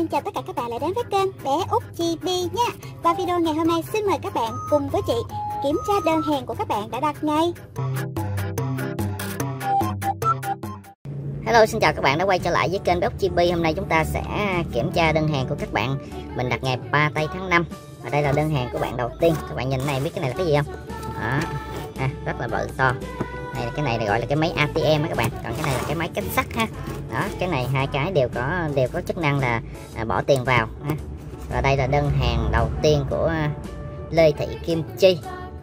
xin chào tất cả các bạn lại đến với kênh Bé Út Chibi nha. Và video ngày hôm nay xin mời các bạn cùng với chị kiểm tra đơn hàng của các bạn đã đặt ngay. Hello, xin chào các bạn đã quay trở lại với kênh Bé Út Chibi. Hôm nay chúng ta sẽ kiểm tra đơn hàng của các bạn mình đặt ngày 3 tây tháng 5. Và đây là đơn hàng của bạn đầu tiên. Các bạn nhìn này biết cái này là cái gì không? Đó. Rất là bự to. Cái này gọi là cái máy ATM á các bạn. Còn cái này là cái máy kết sắt ha. Đó, cái này hai cái đều có chức năng là bỏ tiền vào ha. Và đây là đơn hàng đầu tiên của Lê Thị Kim Chi.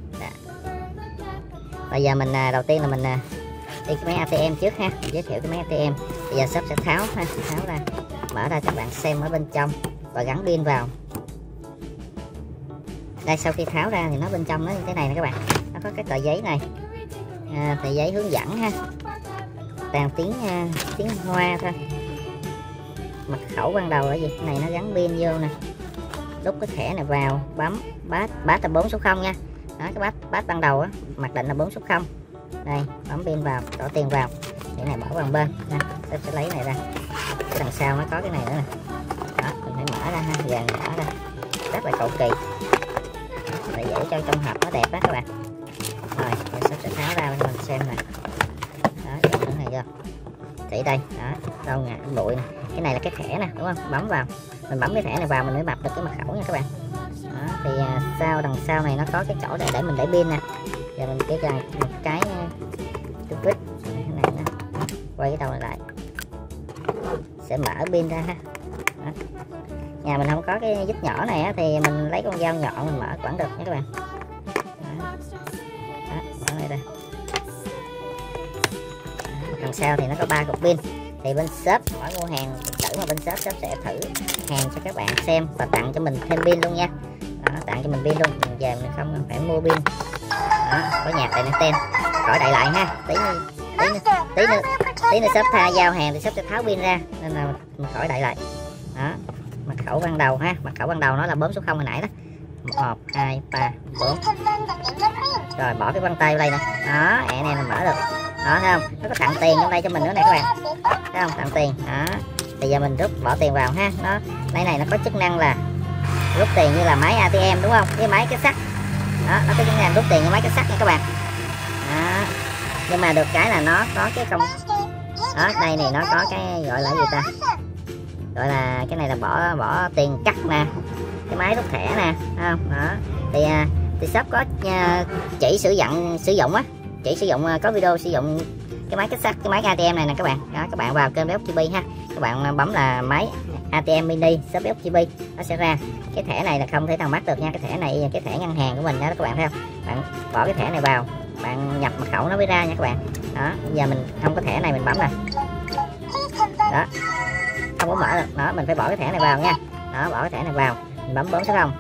Bây giờ mình đầu tiên là mình đi cái máy ATM trước ha, mình giới thiệu cái máy ATM. Bây giờ shop sẽ tháo ra, mở ra các bạn xem ở bên trong và gắn pin vào. Đây, sau khi tháo ra thì nó bên trong nó như thế này nè các bạn. Nó có cái tờ giấy này, tờ giấy hướng dẫn ha, toàn tiếng Hoa thôi. Mật khẩu ban đầu là gì? Cái này nó gắn pin vô nè. Lúc cái thẻ này vào bấm bát là 4 số 0 nha. Đó, cái bát ban đầu á, mặc định là 4 số 0. Đây, bấm pin vào, đổ tiền vào. Cái này bỏ vào một bên nè, tôi sẽ lấy này ra. Cái đằng sau nó có cái này nữa nè. Đó, mình phải mở ra ha, dàn mở ra. Rất là cầu kỳ. Để dễ cho trong hộp nó đẹp đó các bạn. Rồi, mình sẽ tháo ra cho mình xem nè. Đó, cái này vô. Chỉ đây, đó, đâu ngã bụi nè. Cái này là cái thẻ nè, đúng không? Bấm vào. Mình bấm cái thẻ này vào mình mới bập được cái mật khẩu nha các bạn. Đó, thì đằng sau này nó có cái chỗ để mình để pin nè. Giờ mình chỉ cần một cái vít cái này nè, quay cái đầu này lại sẽ mở pin ra ha. Đó. Nhà mình không có cái vít nhỏ này á, thì mình lấy con dao nhọn mình mở vẫn được nha các bạn. Đó. Đó, mở này ra. Đó. Đằng sau thì nó có 3 cục pin. Thì bên shop hỏi mua hàng thử mà bên shop sẽ thử hàng cho các bạn xem và tặng cho mình thêm pin luôn nha. Đó, tặng cho mình pin luôn, mình về mình không phải mua pin. Đó, có nhạc tại tên khỏi đại lại ha, tí nữa shop tha giao hàng thì shop sẽ tháo pin ra nên là mình khỏi đại lại. Đó, mật khẩu ban đầu ha, mật khẩu ban đầu nó là 4 số 0 hồi nãy đó, 1 2 3 4. Rồi bỏ cái vân tay vào đây nè. Đó, này là mở được. Đó, thấy không, nó có tặng tiền trong đây cho mình nữa nè các bạn, thấy không, tặng tiền. Đó, bây giờ mình bỏ tiền vào ha. Nó này nó có chức năng là rút tiền như là máy ATM đúng không, cái máy kết sắt. Đó, nó có chức năng rút tiền như máy kết sắt nha các bạn. Đó, nhưng mà được cái là nó có cái công. Đó, đây này nó có cái gọi là gì ta, gọi là cái này là bỏ tiền cắt nè, cái máy rút thẻ nè, thấy không? Đó, thì shop có chỉ sử dụng á, chỉ sử dụng có video sử dụng cái máy kết sắt, cái máy ATM này nè các bạn. Đó, các bạn vào kênh Bé Út Chibi ha, các bạn bấm là máy ATM mini shop Bé Út Chibi, nó sẽ ra. Cái thẻ này là không thể nào mắc được nha, cái thẻ này cái thẻ ngân hàng của mình đó các bạn, thấy không? Bạn bỏ cái thẻ này vào, bạn nhập mật khẩu nó mới ra nha các bạn. Đó, bây giờ mình không có thẻ này mình bấm nè. Đó, không có mở được. Đó, mình phải bỏ cái thẻ này vào nha. Đó, bỏ cái thẻ này vào, mình bấm 4 số 0.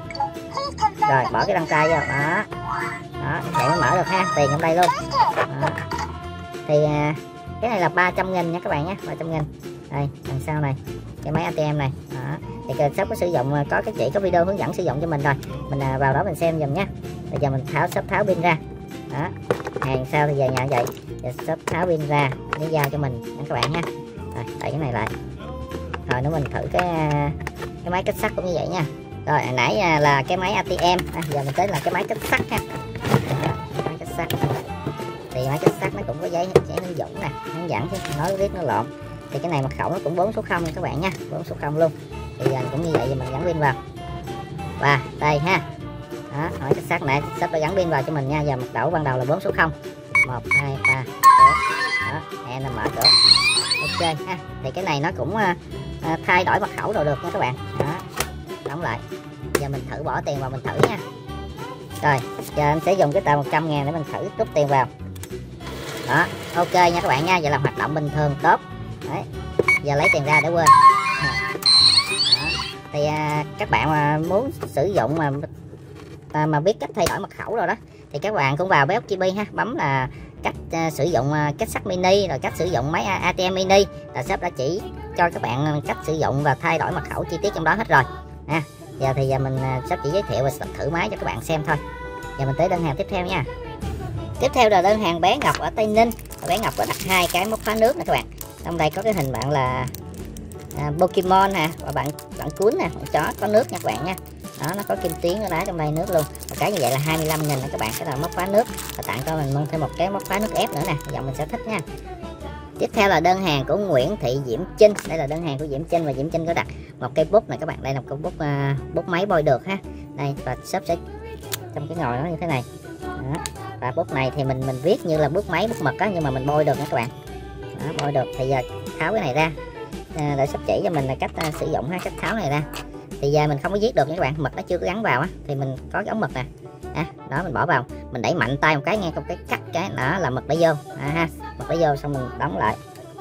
Rồi bỏ cái đăng tay vô. Đó, đó, thẻ mới mở được ha, tiền trong đây luôn. Đó. Thì cái này là 300.000 nha các bạn nhé, 300.000. Đây, đằng sau này cái máy ATM này. Đó, thì shop có sử dụng, có cái chỉ có video hướng dẫn sử dụng cho mình rồi, mình vào đó mình xem dùm nhé. Bây giờ mình tháo pin ra. Đó, hàng sau thì về nhà vậy, giờ shop tháo pin ra để giao cho mình nha các bạn nha. Rồi, đẩy cái này lại, rồi nữa mình thử cái máy kết sắt cũng như vậy nha. Rồi hồi nãy là cái máy ATM, giờ mình tới là cái máy kết sắt ha. Máy kết sắt thì máy kết sắt nó cũng có giấy hướng dẫn nè, hướng dẫn chứ nói riết nó lộn. Thì cái này mật khẩu nó cũng 4 số 0 nha các bạn nha, 4 số 0 luôn. Thì giờ cũng như vậy, giờ mình gắn pin vào và đây ha. Đó, hỏi cái sắt này shop đã gắn pin vào cho mình nha. Giờ mật khẩu ban đầu là 4 số 0, 1 2 3 4. Đó, em là mở cửa. Ok ha. Thì cái này nó cũng thay đổi mật khẩu rồi được nha các bạn. Đó, đóng lại. Giờ mình thử bỏ tiền vào mình thử nha. Rồi giờ anh sẽ dùng cái tờ 100.000 để mình thử rút tiền vào. Đó, ok nha các bạn nha. Vậy là hoạt động bình thường tốt. Đấy, giờ lấy tiền ra để quên. Đó. Thì các bạn mà muốn sử dụng mà biết cách thay đổi mật khẩu rồi đó, thì các bạn cũng vào Bé Út Chibi ha, bấm là cách sử dụng kết sắt mini, rồi cách sử dụng máy ATM mini, là shop đã chỉ cho các bạn cách sử dụng và thay đổi mật khẩu chi tiết trong đó hết rồi ha. Giờ mình shop chỉ giới thiệu và thử máy cho các bạn xem thôi. Giờ mình tới đơn hàng tiếp theo nha. Tiếp theo là đơn hàng bé Ngọc ở Tây Ninh. Bé Ngọc có đặt 2 cái móc khóa nước nè các bạn. Trong đây có cái hình bạn là Pokemon nè, và bạn cuốn nè, bạn chó có nước nha các bạn nha. Đó, nó có kim tuyến nó đá trong đây nước luôn. Một cái như vậy là 25.000 nè các bạn. Cái là móc khóa nước, và tặng cho mình thêm một cái móc khóa nước ép nữa nè, dòng mình sẽ thích nha. Tiếp theo là đơn hàng của Nguyễn Thị Diễm Trinh. Đây là đơn hàng của Diễm Trinh, và Diễm Trinh có đặt một cây bút này các bạn. Đây là một cây bút bút máy bôi được ha. Đây, và shop sẽ trong cái ngòi nó như thế này. Đó. Và bút này thì mình viết như là bút máy bút mực á, nhưng mà mình bôi được nha các bạn. Đó, bôi được. Thì giờ tháo cái này ra để shop chỉ cho mình là cách sử dụng ha, cách tháo này ra. Thì giờ mình không có viết được nha các bạn, mực nó chưa có gắn vào á, thì mình có cái ống mực nè. Đó, mình bỏ vào, mình đẩy mạnh tay một cái nghe, một cái cắt cái đó là mực đã vô ha. Mực đã vô xong mình đóng lại,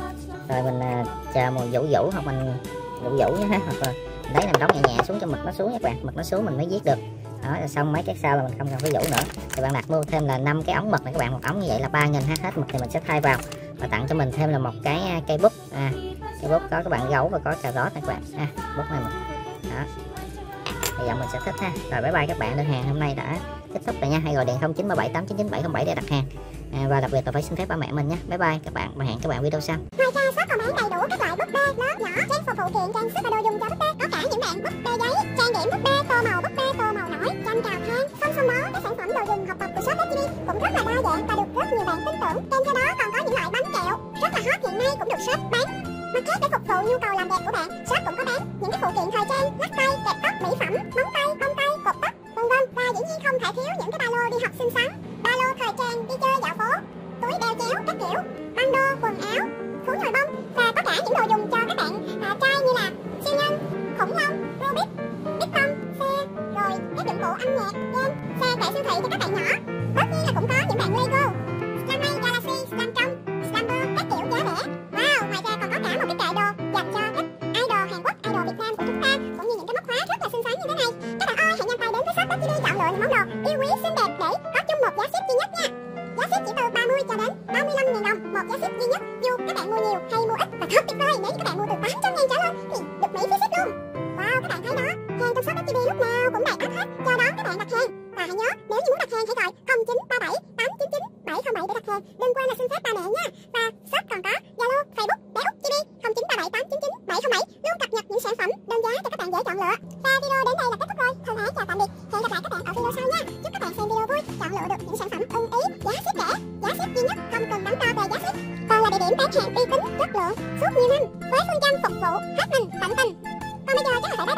rồi mình chờ một vũ hoặc mình vũ nhé ha, hoặc là đấy mình đóng nhẹ nhẹ xuống cho mực nó xuống nha các bạn, mực nó xuống mình mới viết được. Đó là xong, mấy cái sau là mình không cần phải vũ nữa. Thì bạn đặt mua thêm là 5 cái ống mực này các bạn, một ống như vậy là 3.000 ha. Hết mực thì mình sẽ thay vào, và tặng cho mình thêm là một cái cây bút cây bút có các bạn gấu và có cà rốt này các bạn bút này mình. Đó, thì dòng mình sẽ thích ha. Rồi bye bye các bạn, đơn hàng hôm nay đã kết thúc rồi nha. Hãy gọi điện 0937899707 để đặt hàng. Và đặc biệt là phải xin phép ba mẹ mình nhé. Bye bye các bạn, và hẹn các bạn video sau. Ngoài ra shop còn bán đầy đủ các loại búp bê lớn nhỏ, trang phục phụ kiện, trang sức và đồ dùng cho búp bê. Có cả những bạn búp bê giấy, trang điểm búp bê, tô màu búp bê, tô màu nổi, tranh cào than. Không số đó, các sản phẩm đồ dùng học tập của shop FTD cũng rất là đa dạng và được rất nhiều bạn tin tưởng. Kèm theo đó còn có những loại bánh kẹo rất là hot hiện nay cũng được shop bán. Mặt khác, để phục vụ nhu cầu làm đẹp của bạn, shop cũng có bán những cái phụ kiện thời trang, lắc tay, kẹp tóc, mỹ phẩm, móng tay, bông tay, cột tóc, vân. Và dĩ nhiên không thể thiếu những cái ba lô đi học xinh xắn, ba lô thời trang đi chơi dạo phố, túi đeo chéo các kiểu, băng đô, quần áo, thú nhồi bông, và có cả những đồ dùng cho các bạn trai như là siêu nhân, khủng long, Rubik, Big Bang, xe, rồi các dụng cụ âm nhạc, game, xe tại siêu thị cho các bạn nhỏ. Tất nhiên là cũng có những bạn Lego, Slamay, Galaxy, Slamtron, Slamber, các kiểu giá rẻ. Wow, ngoài ra còn có cả một cái kệ đồ dành cho các idol Hàn Quốc, idol Việt Nam của chúng ta, cũng như những cái móc khóa rất là xinh xắn như thế này. Các bạn ơi, hãy nhanh tay đến với shop FTD chọn lựa những món đồ yêu quý xinh đẹp để có chung một giá ship duy nhất nha. Giá ship chỉ từ 30 cho đến 35.000 đồng một giá ship duy nhất, dù các bạn mua nhiều hay mua ít. Và thật tuyệt vời, nếu các bạn mua từ 800.000 trở lên thì được miễn phí ship luôn. Wow, các bạn thấy đó, hàng trong shop FTD lúc nào cũng đầy ắp hết, chào đón các bạn đặt hàng. Và hãy nhớ, nếu như muốn đặt hàng hãy gọi 0937 899 707 để đặt hàng. Đừng quên là xin phép ba mẹ nha. Và shop còn có Zalo, Facebook, bé Út TV 0937 899 707 luôn cập nhật những sản phẩm đơn giá cho các bạn dễ chọn lựa. Và video đến đây là kết thúc rồi. Thân ái chào tạm biệt. Hẹn gặp lại các bạn ở video sau nha. Chúc các bạn xem video vui, chọn lựa được những sản phẩm ưng ý, giá ship rẻ, giá ship duy nhất, không cần đắn đo về giá ship. Còn là địa điểm bán hàng uy tín, chất lượng suốt nhiều năm với phương châm phục vụ hết mình tận tình. Còn bây giờ chắc là phải